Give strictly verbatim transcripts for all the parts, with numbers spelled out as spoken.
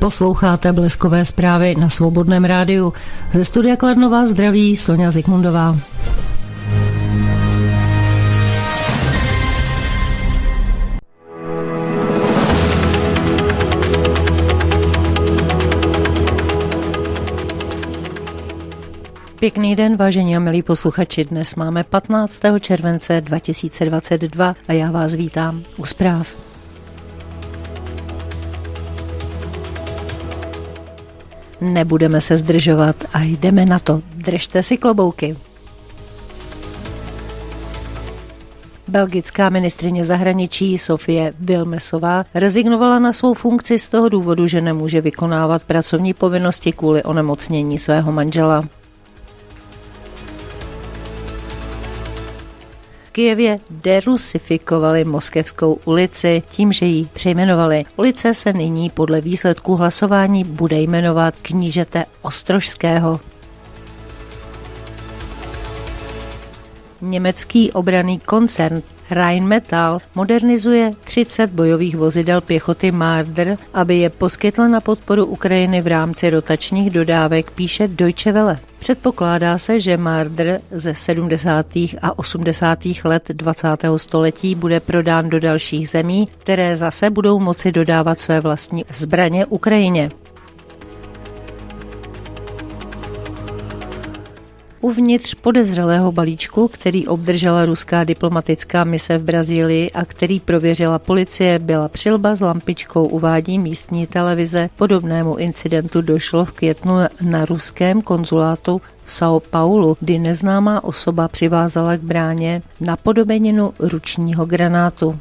Posloucháte Bleskové zprávy na Svobodném rádiu. Ze studia Kladno vás zdraví Soňa Zikmundová. Pěkný den, vážení a milí posluchači. Dnes máme patnáctého července dva tisíce dvacet dva a já vás vítám u zpráv. Nebudeme se zdržovat a jdeme na to. Držte si klobouky. Belgická ministryně zahraničí Sofie Wilmesová rezignovala na svou funkci z toho důvodu, že nemůže vykonávat pracovní povinnosti kvůli onemocnění svého manžela. V Kyjevě derusifikovali Moskevskou ulici tím, že ji přejmenovali. Ulice se nyní podle výsledků hlasování bude jmenovat Knížete Ostrožského. Německý obranný koncern Rheinmetall modernizuje třicet bojových vozidel pěchoty Marder, aby je poskytl na podporu Ukrajiny v rámci rotačních dodávek, píše Deutsche Welle. Předpokládá se, že Marder ze sedmdesátých a osmdesátých let dvacátého století bude prodán do dalších zemí, které zase budou moci dodávat své vlastní zbraně Ukrajině. Uvnitř podezřelého balíčku, který obdržela ruská diplomatická mise v Brazílii a který prověřila policie, byla přilba s lampičkou, uvádí místní televize. Podobnému incidentu došlo v květnu na ruském konzulátu v São Paulo, kdy neznámá osoba přivázala k bráně napodobeninu ručního granátu.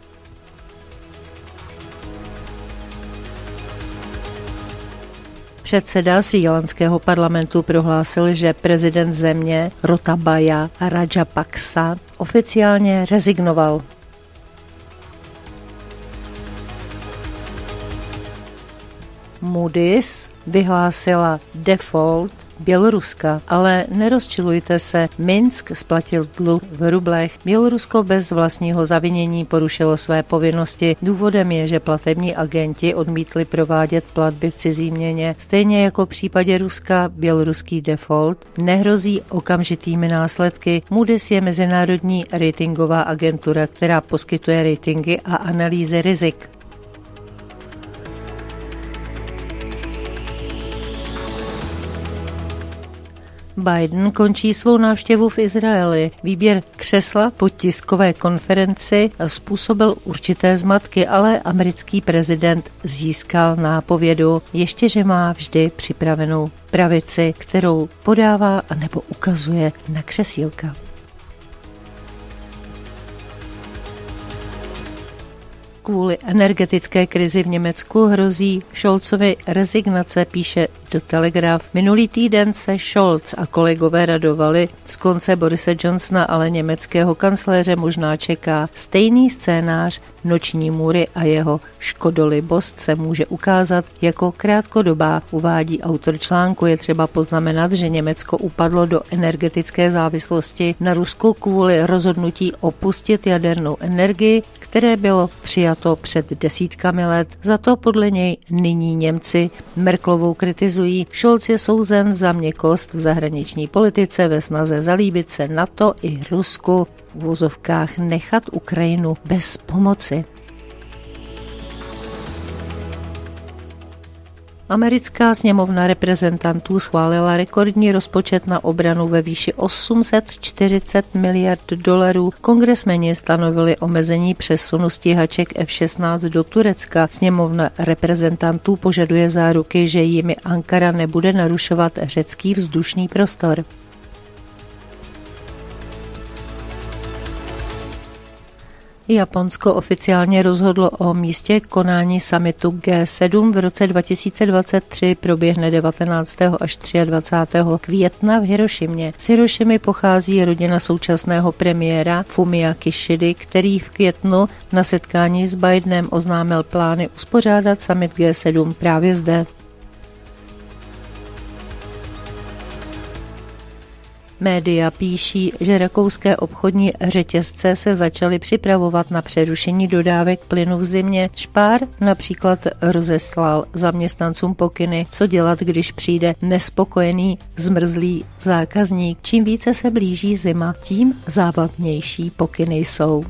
Předseda srílanského parlamentu prohlásil, že prezident země Gotabaya Rajapaksa oficiálně rezignoval. Moody's vyhlásila default Běloruska, ale nerozčilujte se, Minsk splatil dluh v rublech. Bělorusko bez vlastního zavinění porušilo své povinnosti. Důvodem je, že platební agenti odmítli provádět platby v cizí měně. Stejně jako v případě Ruska, běloruský default nehrozí okamžitými následky. Moody's je mezinárodní ratingová agentura, která poskytuje ratingy a analýzy rizik. Biden končí svou návštěvu v Izraeli. Výběr křesla po tiskové konferenci způsobil určité zmatky, ale americký prezident získal nápovědu, ještě že má vždy připravenou pravici, kterou podává anebo ukazuje na křesílka. Kvůli energetické krizi v Německu hrozí Scholzovi rezignace, píše The Telegraph. Minulý týden se Scholz a kolegové radovali z konce Borise Johnsona, ale německého kancléře možná čeká stejný scénář. Noční můry a jeho škodolibost se může ukázat jako krátkodobá, uvádí autor článku. Je třeba poznamenat, že Německo upadlo do energetické závislosti na Rusku kvůli rozhodnutí opustit jadernou energii, které bylo přijato před desítkami let. Za to podle něj nyní Němci Merkelovou kritizují. Scholz je souzen za měkkost v zahraniční politice ve snaze zalíbit se NATO i Rusku, v uvozovkách nechat Ukrajinu bez pomoci. Americká sněmovna reprezentantů schválila rekordní rozpočet na obranu ve výši osm set čtyřicet miliard dolarů. Kongresmeni stanovili omezení přesunu stíhaček F šestnáct do Turecka. Sněmovna reprezentantů požaduje záruky, že jimi Ankara nebude narušovat řecký vzdušný prostor. Japonsko oficiálně rozhodlo o místě konání summitu G sedm v roce dva tisíce dvacet tři, proběhne devatenáctého až dvacátého třetího května v Hirošimě. Z Hirošimy pochází rodina současného premiéra Fumia Kishidy, který v květnu na setkání s Bidenem oznámil plány uspořádat summit G sedm právě zde. Média píší, že rakouské obchodní řetězce se začaly připravovat na přerušení dodávek plynu v zimě. Spar například rozeslal zaměstnancům pokyny, co dělat, když přijde nespokojený zmrzlý zákazník. Čím více se blíží zima, tím zábavnější pokyny jsou.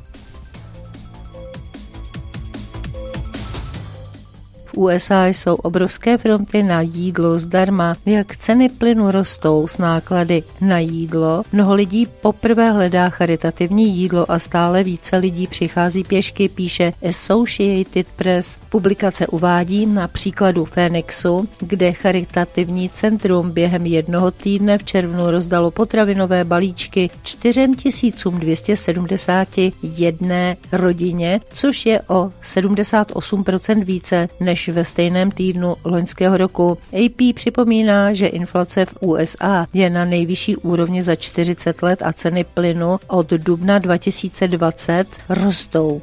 V U S A jsou obrovské fronty na jídlo zdarma. Jak ceny plynu rostou s náklady na jídlo, mnoho lidí poprvé hledá charitativní jídlo a stále více lidí přichází pěšky, píše Associated Press. Publikace uvádí na příkladu Phoenixu, kde charitativní centrum během jednoho týdne v červnu rozdalo potravinové balíčky čtyři tisíce dvě stě sedmdesát jedna rodině, což je o sedmdesát osm procent více než ve stejném týdnu loňského roku. A P připomíná, že inflace v U S A je na nejvyšší úrovni za čtyřicet let a ceny plynu od dubna dva tisíce dvacet rostou.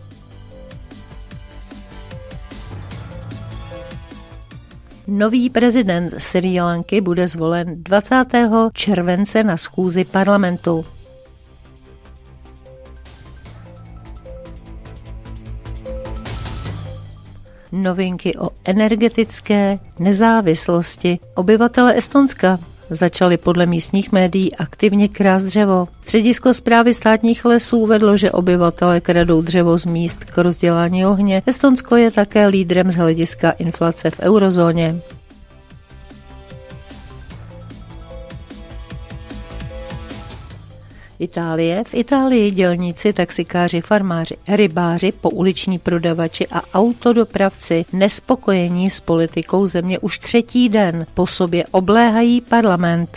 Nový prezident Srí Lanky bude zvolen dvacátého července na schůzi parlamentu. Novinky o energetické nezávislosti. Obyvatele Estonska začali podle místních médií aktivně krást dřevo. Středisko správy státních lesů uvedlo, že obyvatelé kradou dřevo z míst k rozdělání ohně. Estonsko je také lídrem z hlediska inflace v eurozóně. Itálie. V Itálii dělníci, taxikáři, farmáři, rybáři, pouliční prodavači a autodopravci nespokojení s politikou země už třetí den po sobě obléhají parlament.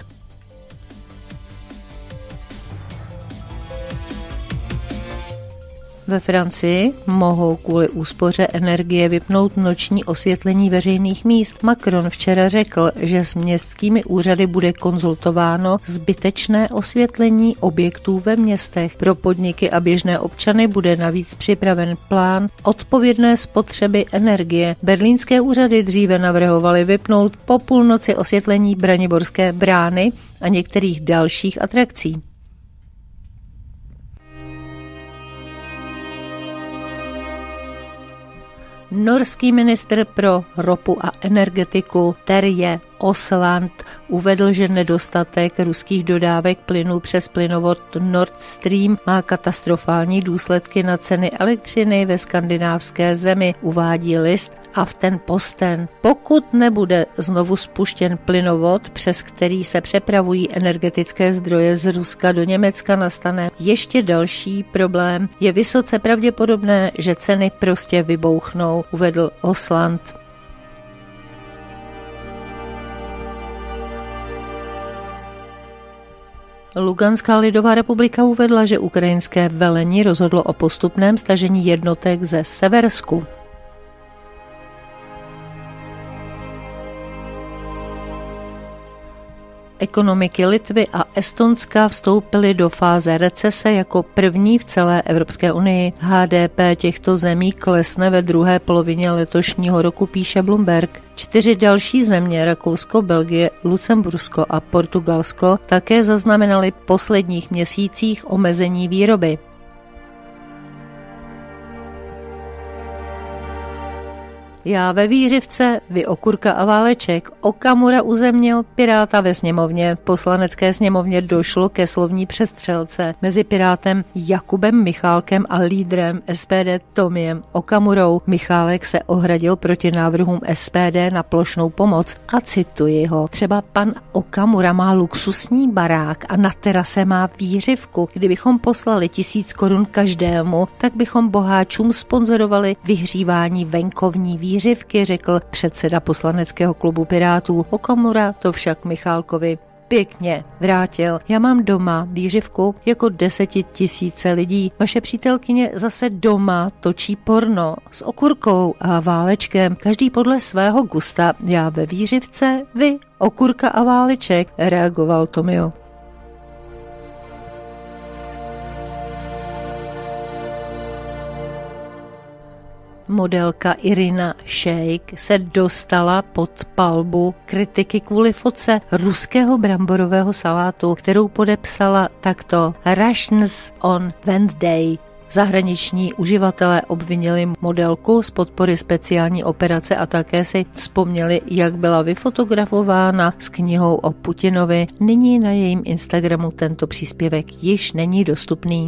Ve Francii mohou kvůli úspoře energie vypnout noční osvětlení veřejných míst. Macron včera řekl, že s městskými úřady bude konzultováno zbytečné osvětlení objektů ve městech. Pro podniky a běžné občany bude navíc připraven plán odpovědné spotřeby energie. Berlínské úřady dříve navrhovaly vypnout po půlnoci osvětlení Braniborské brány a některých dalších atrakcí. Norský ministr pro ropu a energetiku Terje Osland uvedl, že nedostatek ruských dodávek plynu přes plynovod Nord Stream má katastrofální důsledky na ceny elektřiny ve skandinávské zemi, uvádí list Aftenposten. Pokud nebude znovu spuštěn plynovod, přes který se přepravují energetické zdroje z Ruska do Německa, nastane ještě další problém. Je vysoce pravděpodobné, že ceny prostě vybouchnou, uvedl Osland. Luganská lidová republika uvedla, že ukrajinské velení rozhodlo o postupném stažení jednotek ze Seversku. Ekonomiky Litvy a Estonska vstoupily do fáze recese jako první v celé Evropské unii. H D P těchto zemí klesne ve druhé polovině letošního roku, píše Bloomberg. Čtyři další země, Rakousko, Belgie, Lucembursko a Portugalsko, také zaznamenaly v posledních měsících omezení výroby. Já ve Vířivce, vy Okurka a Váleček. Okamura uzemnil Piráta ve sněmovně. V poslanecké sněmovně došlo ke slovní přestřelce mezi Pirátem Jakubem Michálkem a lídrem S P D Tomiem Okamurou. Michálek se ohradil proti návrhům S P D na plošnou pomoc a cituji ho. Třeba pan Okamura má luxusní barák a na terase má vířivku. Kdybychom poslali tisíc korun každému, tak bychom boháčům sponzorovali vyhřívání venkovní vířivky. Výřivky, řekl předseda poslaneckého klubu Pirátů. Okamura to však Michálkovi pěkně vrátil. Já mám doma výřivku jako desetitisíce lidí. Vaše přítelkyně zase doma točí porno s Okurkou a Válečkem. Každý podle svého gusta. Já ve Výřivce, vy Okurka a Váleček, reagoval Tomio. Modelka Irina Shayk se dostala pod palbu kritiky kvůli fotce ruského bramborového salátu, kterou podepsala takto Russians on Wednesday. Zahraniční uživatelé obvinili modelku z podpory speciální operace a také si vzpomněli, jak byla vyfotografována s knihou o Putinovi. Nyní na jejím Instagramu tento příspěvek již není dostupný.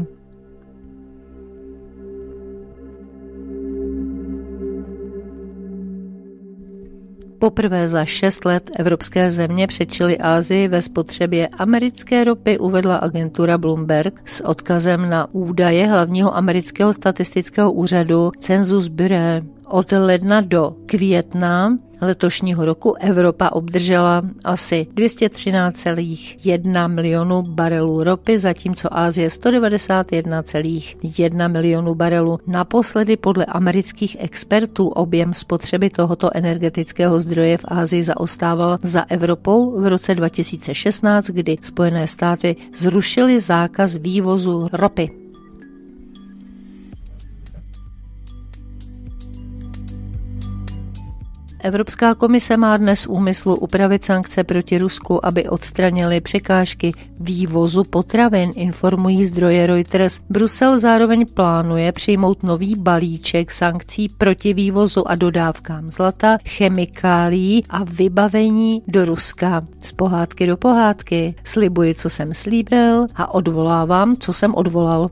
Poprvé za šest let evropské země předčily Asii ve spotřebě americké ropy, uvedla agentura Bloomberg s odkazem na údaje hlavního amerického statistického úřadu Census Bureau. Od ledna do května letošního roku Evropa obdržela asi dvě stě třináct celá jedna milionu barelů ropy, zatímco Asie sto devadesát jedna celá jedna milionu barelů. Naposledy podle amerických expertů objem spotřeby tohoto energetického zdroje v Asii zaostával za Evropou v roce dva tisíce šestnáct, kdy Spojené státy zrušily zákaz vývozu ropy. Evropská komise má dnes v úmyslu upravit sankce proti Rusku, aby odstranili překážky vývozu potravin, informují zdroje Reuters. Brusel zároveň plánuje přijmout nový balíček sankcí proti vývozu a dodávkám zlata, chemikálií a vybavení do Ruska. Z pohádky do pohádky. Slibuji, co jsem slíbil, a odvolávám, co jsem odvolal.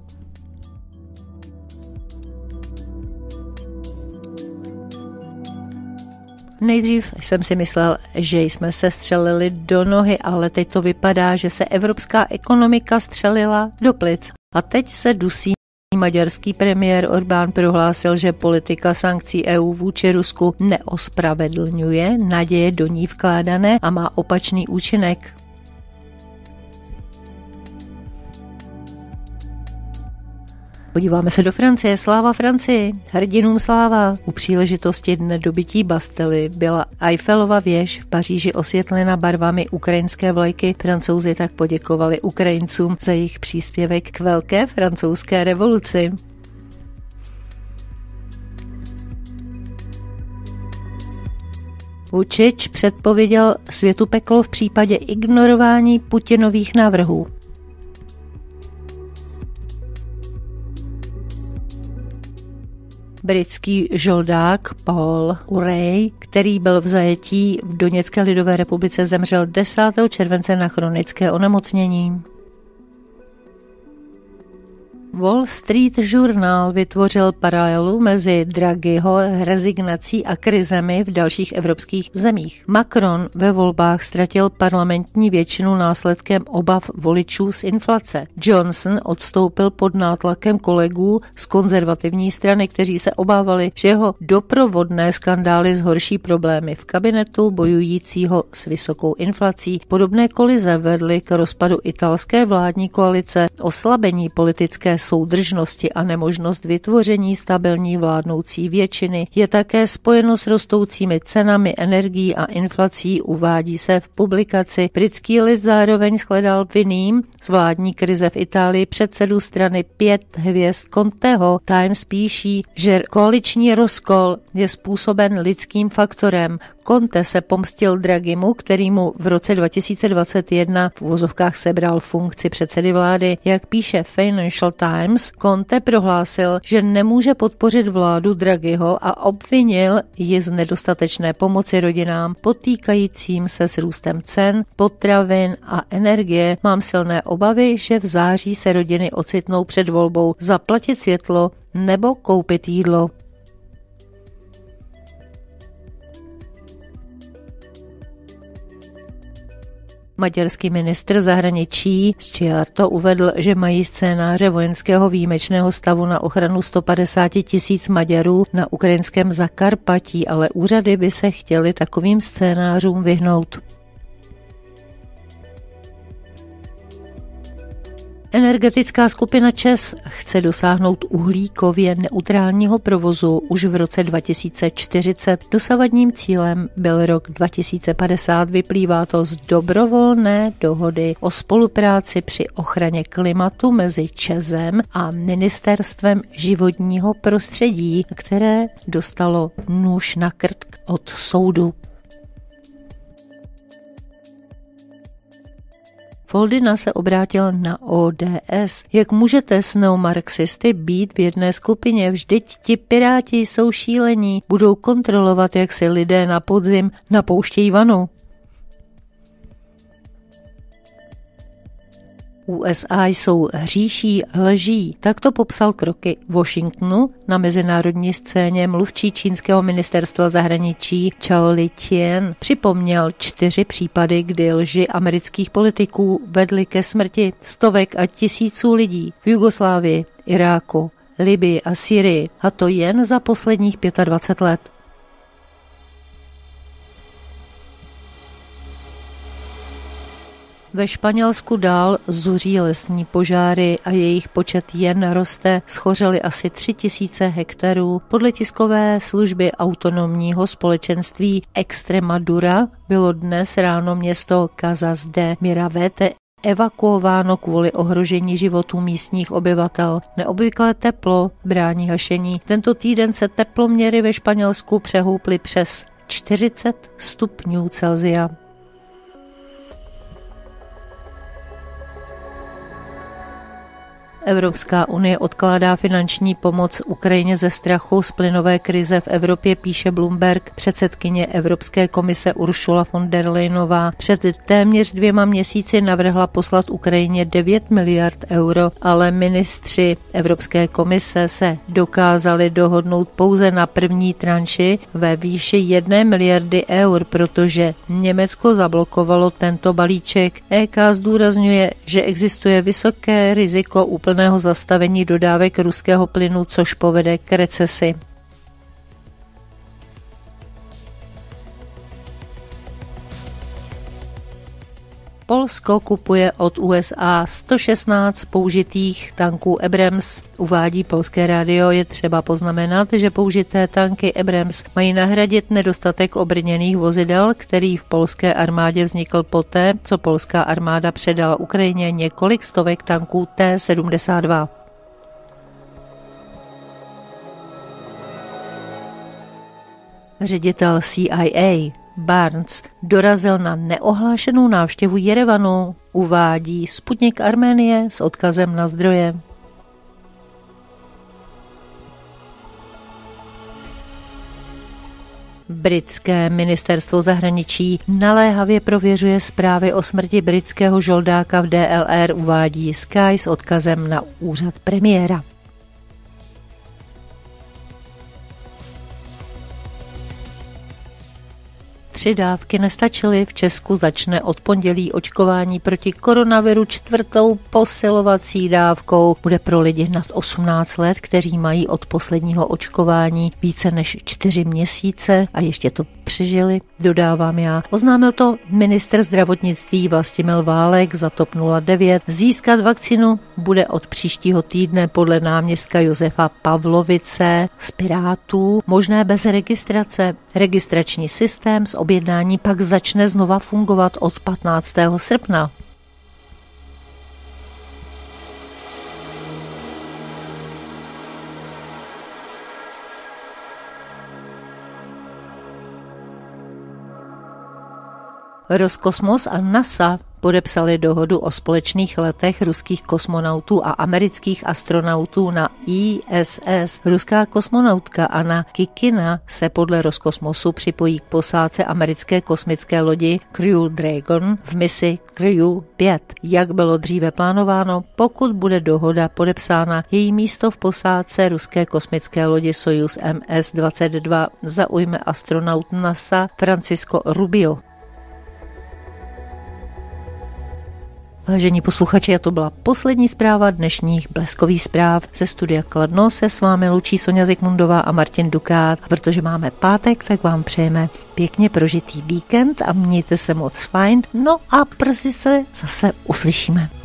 Nejdřív jsem si myslel, že jsme se střelili do nohy, ale teď to vypadá, že se evropská ekonomika střelila do plic. A teď se dusí. Maďarský premiér Orbán prohlásil, že politika sankcí E U vůči Rusku neospravedlňuje naděje do ní vkládané a má opačný účinek. Podíváme se do Francie. Sláva Francii, hrdinům sláva. U příležitosti dne dobytí Bastily byla Eiffelova věž v Paříži osvětlena barvami ukrajinské vlajky. Francouzi tak poděkovali Ukrajincům za jejich příspěvek k velké francouzské revoluci. Vučić předpověděl světu peklo v případě ignorování Putinových návrhů. Britský žoldák Paul Urey, který byl v zajetí v Doněcké lidové republice, zemřel desátého července na chronické onemocnění. Wall Street Journal vytvořil paralelu mezi Draghiho rezignací a krizemi v dalších evropských zemích. Macron ve volbách ztratil parlamentní většinu následkem obav voličů z inflace. Johnson odstoupil pod nátlakem kolegů z konzervativní strany, kteří se obávali, že jeho doprovodné skandály zhorší problémy v kabinetu bojujícího s vysokou inflací. Podobné kolize vedly k rozpadu italské vládní koalice, oslabení politické soudržnosti a nemožnost vytvoření stabilní vládnoucí většiny je také spojeno s rostoucími cenami energií a inflací, uvádí se v publikaci. Britský list zároveň shledal vinným z vládní krize v Itálii předsedu strany pět hvězd Conteho. Times píší, že koaliční rozkol je způsoben lidským faktorem. Conte se pomstil Draghimu, který mu v roce dva tisíce dvacet jedna v uvozovkách sebral funkci předsedy vlády. Jak píše Financial Times, Conte prohlásil, že nemůže podpořit vládu Draghiho a obvinil ji z nedostatečné pomoci rodinám potýkajícím se s růstem cen, potravin a energie. Mám silné obavy, že v září se rodiny ocitnou před volbou zaplatit světlo nebo koupit jídlo. Maďarský ministr zahraničí Szijjártó uvedl, že mají scénáře vojenského výjimečného stavu na ochranu sto padesát tisíc Maďarů na ukrajinském Zakarpatí, ale úřady by se chtěly takovým scénářům vyhnout. Energetická skupina ČEZ chce dosáhnout uhlíkově neutrálního provozu už v roce dva tisíce čtyřicet. Dosavadním cílem byl rok dva tisíce padesát, vyplývá to z dobrovolné dohody o spolupráci při ochraně klimatu mezi ČEZem a Ministerstvem životního prostředí, které dostalo nůž na krk od soudu. Foldina se obrátil na O D S. Jak můžete s neomarxisty být v jedné skupině? Vždyť ti piráti jsou šílení, budou kontrolovat, jak si lidé na podzim napouštějí vanu. U S A jsou hříší lží. Takto popsal kroky Washingtonu na mezinárodní scéně mluvčí čínského ministerstva zahraničí Zhao Lijian. Připomněl čtyři případy, kdy lži amerických politiků vedly ke smrti stovek a tisíců lidí v Jugoslávii, Iráku, Libii a Syrii, a to jen za posledních dvacet pět let. Ve Španělsku dál zuří lesní požáry a jejich počet jen roste. Schořely asi tři tisíce hektarů. Podle tiskové služby autonomního společenství Extremadura bylo dnes ráno město Casas de Miravete evakuováno kvůli ohrožení životů místních obyvatel. Neobvyklé teplo brání hašení. Tento týden se teploměry ve Španělsku přehouply přes čtyřicet stupňů Celsia. Evropská unie odkládá finanční pomoc Ukrajině ze strachu z plynové krize v Evropě, píše Bloomberg. Předsedkyně Evropské komise Ursula von der Leyenová před téměř dvěma měsíci navrhla poslat Ukrajině devět miliard euro, ale ministři Evropské komise se dokázali dohodnout pouze na první tranši ve výši jedné miliardy eur, protože Německo zablokovalo tento balíček. E K zdůrazňuje, že existuje vysoké riziko úplného zastavení dodávek ruského plynu, což povede k recesi. Polsko kupuje od U S A sto šestnáct použitých tanků Abrams. Uvádí polské rádio. Je třeba poznamenat, že použité tanky Abrams mají nahradit nedostatek obrněných vozidel, který v polské armádě vznikl poté, co polská armáda předala Ukrajině několik stovek tanků T sedmdesát dva. Ředitel C I A Barnes dorazil na neohlášenou návštěvu Jerevanu, uvádí Sputnik Arménie s odkazem na zdroje. Britské ministerstvo zahraničí naléhavě prověřuje zprávy o smrti britského žoldáka v D L R, uvádí Sky s odkazem na úřad premiéra. Tři dávky nestačily. V Česku začne od pondělí očkování proti koronaviru čtvrtou posilovací dávkou. Bude pro lidi nad osmnáct let, kteří mají od posledního očkování více než čtyři měsíce a ještě to přežili, dodávám já. Oznámil to ministr zdravotnictví Vlastimil Válek za TOP nula devět. Získat vakcínu bude od příštího týdne podle náměstka Josefa Pavlovice z Pirátů možné bez registrace. Registrační systém s objednání pak začne znova fungovat od patnáctého srpna. Roskosmos a NASA podepsali dohodu o společných letech ruských kosmonautů a amerických astronautů na I S S. Ruská kosmonautka Anna Kikina se podle Roskosmosu připojí k posádce americké kosmické lodi Crew Dragon v misi Crew pět. Jak bylo dříve plánováno, pokud bude dohoda podepsána, její místo v posádce ruské kosmické lodi Sojuz M S dvacet dva zaujme astronaut NASA Francisco Rubio. Vážení posluchači, a to byla poslední zpráva dnešních bleskových zpráv. Ze studia Kladno se s vámi loučí Sonja Zikmundová a Martin Dukát. A protože máme pátek, tak vám přejeme pěkně prožitý víkend a mějte se moc fajn. No a brzy se zase uslyšíme.